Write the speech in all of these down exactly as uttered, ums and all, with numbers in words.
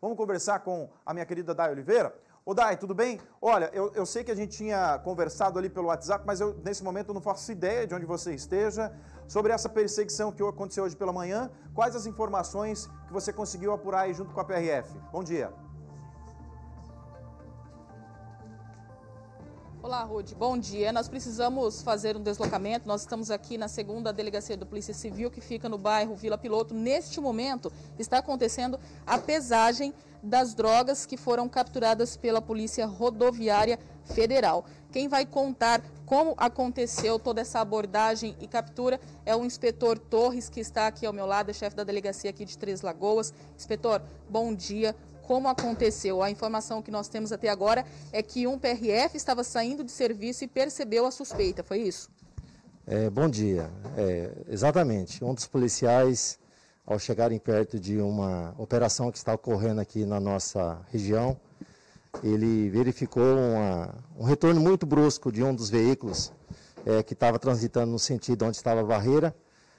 Vamos conversar com a minha querida Day Oliveira? Ô Day, tudo bem? Olha, eu, eu sei que a gente tinha conversado ali pelo WhatsApp, mas eu, nesse momento eu não faço ideia de onde você esteja. Sobre essa perseguição que aconteceu hoje pela manhã, quais as informações que você conseguiu apurar aí junto com a P R F? Bom dia. Olá, Rude. Bom dia. Nós precisamos fazer um deslocamento. Nós estamos aqui na segunda Delegacia da Polícia Civil, que fica no bairro Vila Piloto. Neste momento, está acontecendo a pesagem das drogas que foram capturadas pela Polícia Rodoviária Federal. Quem vai contar como aconteceu toda essa abordagem e captura é o inspetor Torres, que está aqui ao meu lado, é chefe da delegacia aqui de Três Lagoas. Inspetor, bom dia. Como aconteceu? A informação que nós temos até agora é que um P R F estava saindo de serviço e percebeu a suspeita, foi isso? É, bom dia. É, exatamente. Um dos policiais, ao chegarem perto de uma operação que está ocorrendo aqui na nossa região, ele verificou uma, um retorno muito brusco de um dos veículos é, que estava transitando no sentido onde estava a barreira,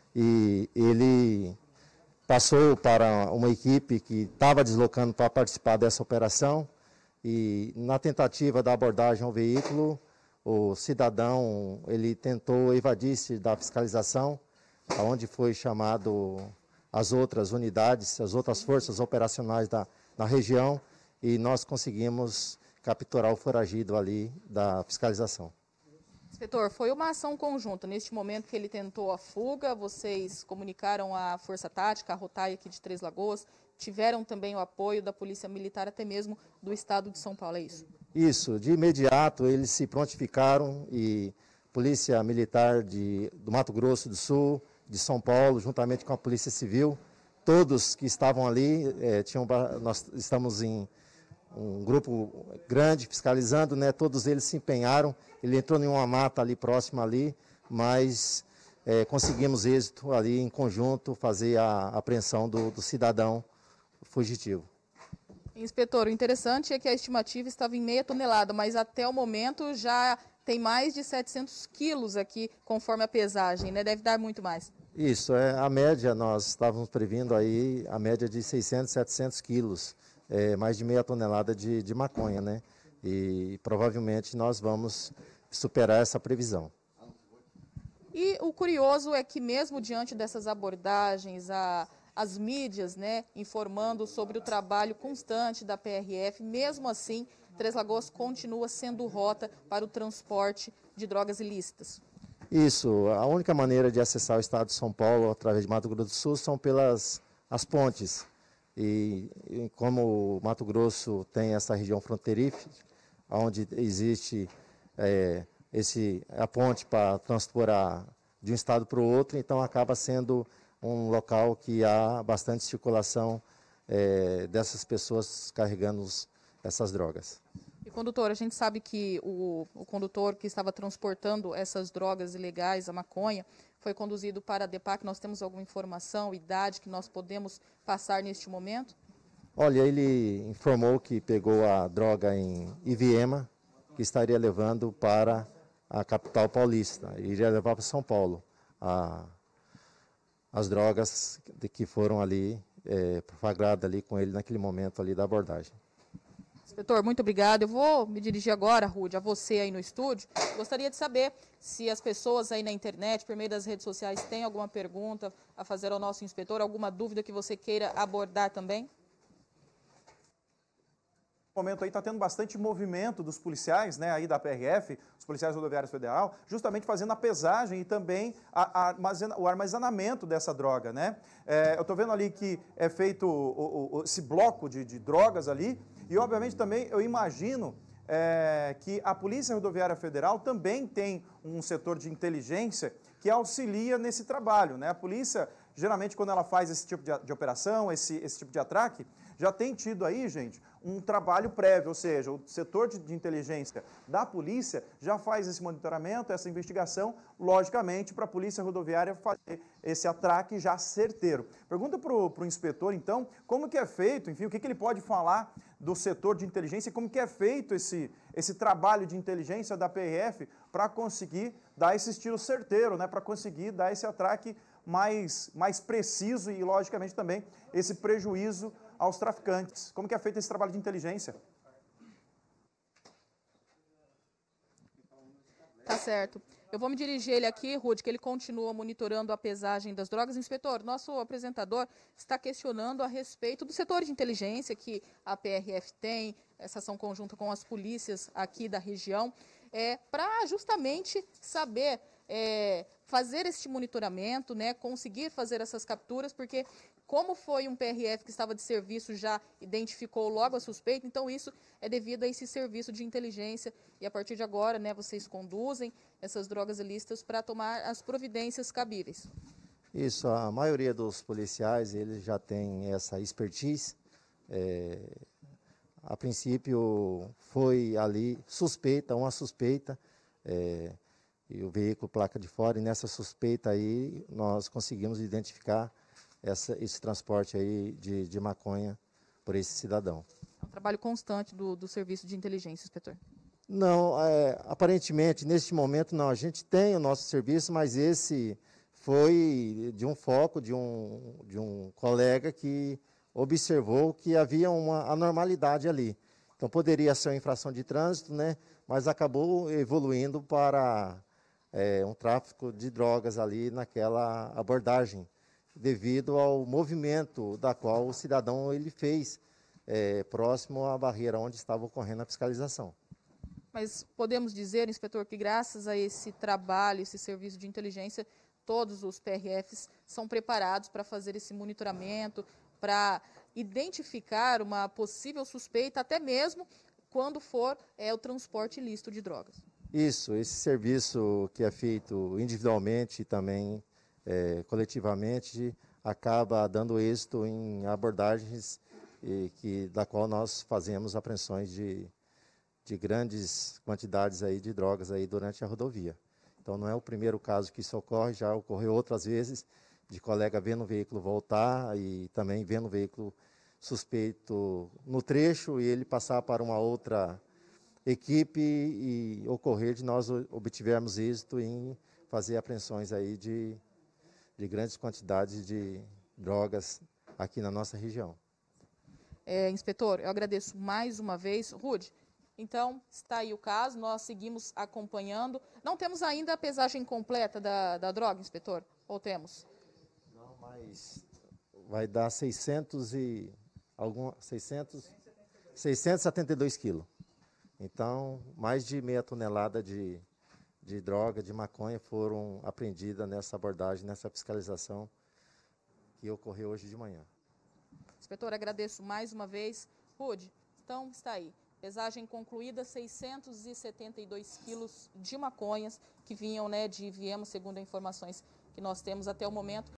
e ele passou para uma equipe que estava deslocando para participar dessa operação, e na tentativa da abordagem ao veículo, o cidadão ele tentou evadir-se da fiscalização, onde foi chamado as outras unidades, as outras forças operacionais da, da região, e nós conseguimos capturar o foragido ali da fiscalização. Inspetor, foi uma ação conjunta. Neste momento que ele tentou a fuga, vocês comunicaram à Força Tática, a Rotaia aqui de Três Lagoas, tiveram também o apoio da Polícia Militar, até mesmo do Estado de São Paulo, é isso? Isso, de imediato eles se prontificaram, e Polícia Militar de, do Mato Grosso do Sul, de São Paulo, juntamente com a Polícia Civil, todos que estavam ali, é, tinham, nós estamos em um grupo grande fiscalizando, né? Todos eles se empenharam. Ele entrou em uma mata ali próxima ali, mas é, conseguimos êxito ali em conjunto, fazer a apreensão do, do cidadão fugitivo. Inspetor, o interessante é que a estimativa estava em meia tonelada, mas até o momento já tem mais de setecentos quilos aqui, conforme a pesagem, né? Deve dar muito mais. Isso, é a média, nós estávamos prevendo aí a média de seiscentos, setecentos quilos. É, mais de meia tonelada de, de maconha, né? E provavelmente nós vamos superar essa previsão. E o curioso é que mesmo diante dessas abordagens, a, as mídias, né, informando sobre o trabalho constante da P R F, mesmo assim, Três Lagoas continua sendo rota para o transporte de drogas ilícitas. Isso, a única maneira de acessar o estado de São Paulo através de Mato Grosso do Sul são pelas as pontes. E, e como o Mato Grosso tem essa região fronteiriça, onde existe é, esse, a ponte para transportar de um estado para o outro, então acaba sendo um local que há bastante circulação é, dessas pessoas carregando os, essas drogas. E, condutor, a gente sabe que o, o condutor que estava transportando essas drogas ilegais, a maconha, foi conduzido para a DEPAC. Nós temos alguma informação, idade que nós podemos passar neste momento? Olha, ele informou que pegou a droga em Iviema, que estaria levando para a capital paulista, e iria levar para São Paulo a, as drogas que foram ali, é, flagradas ali com ele naquele momento ali da abordagem. Inspetor, muito obrigado. Eu vou me dirigir agora, Rude, a você aí no estúdio. Gostaria de saber se as pessoas aí na internet, por meio das redes sociais, têm alguma pergunta a fazer ao nosso inspetor, alguma dúvida que você queira abordar também? No momento aí está tendo bastante movimento dos policiais, né, aí da P R F, os policiais rodoviários federal, justamente fazendo a pesagem e também a, a armazena, o armazenamento dessa droga, né? É, eu estou vendo ali que é feito o, o, esse bloco de, de drogas ali, e obviamente também eu imagino é, que a Polícia Rodoviária Federal também tem um setor de inteligência que auxilia nesse trabalho, né? A polícia, geralmente, quando ela faz esse tipo de, de operação, esse, esse tipo de atraque, já tem tido aí, gente, um trabalho prévio, ou seja, o setor de, de inteligência da polícia já faz esse monitoramento, essa investigação, logicamente, para a Polícia Rodoviária fazer esse atraque já certeiro. Pergunta para o inspetor, então, como que é feito, enfim, o que, que ele pode falar do setor de inteligência e como que é feito esse, esse trabalho de inteligência da P R F para conseguir dar esse tiro certeiro, né, para conseguir dar esse atraque mais, mais preciso e, logicamente, também esse prejuízo aos traficantes. Como que é feito esse trabalho de inteligência? Tá certo. Eu vou me dirigir a ele aqui, Rude, que ele continua monitorando a pesagem das drogas. Inspetor, nosso apresentador está questionando a respeito do setor de inteligência que a P R F tem, essa ação conjunta com as polícias aqui da região, é, para justamente saber é, fazer este monitoramento, né, conseguir fazer essas capturas, porque como foi um P R F que estava de serviço, já identificou logo a suspeita, então isso é devido a esse serviço de inteligência e a partir de agora, né, vocês conduzem essas drogas ilícitas para tomar as providências cabíveis. Isso, a maioria dos policiais, eles já tem essa expertise. É, a princípio foi ali suspeita, uma suspeita, é, e o veículo placa de fora, e nessa suspeita aí nós conseguimos identificar essa, esse transporte aí de, de maconha por esse cidadão. É um trabalho constante do, do serviço de inteligência, inspetor. Não, é, aparentemente, neste momento, não. A gente tem o nosso serviço, mas esse foi de um foco de um, de um colega que observou que havia uma anormalidade ali. Então, poderia ser uma infração de trânsito, né, mas acabou evoluindo para é, um tráfico de drogas ali naquela abordagem, devido ao movimento da qual o cidadão ele fez é, próximo à barreira onde estava ocorrendo a fiscalização. Mas podemos dizer, inspetor, que graças a esse trabalho, esse serviço de inteligência, todos os P R Fs são preparados para fazer esse monitoramento, para identificar uma possível suspeita, até mesmo quando for é, o transporte ilícito de drogas. Isso, esse serviço que é feito individualmente e também é, coletivamente acaba dando êxito em abordagens e que, da qual nós fazemos apreensões de de grandes quantidades aí de drogas aí durante a rodovia. Então não é o primeiro caso que isso ocorre, já ocorreu outras vezes, de colega vendo o veículo voltar e também vendo o veículo suspeito no trecho e ele passar para uma outra equipe e ocorrer de nós obtivermos êxito em fazer apreensões aí de, de grandes quantidades de drogas aqui na nossa região. É, inspetor, eu agradeço mais uma vez. Rude, então, está aí o caso, nós seguimos acompanhando. Não temos ainda a pesagem completa da, da droga, inspetor? Ou temos? Não, mas vai dar seiscentos e algum, seiscentos, seiscentos e setenta e dois quilos. Então, mais de meia tonelada de, de droga, de maconha, foram apreendidas nessa abordagem, nessa fiscalização que ocorreu hoje de manhã. Inspetor, agradeço mais uma vez. Rude, então está aí. Pesagem concluída, seiscentos e setenta e dois quilos de maconhas que vinham, né, de Viemos, segundo as informações que nós temos até o momento.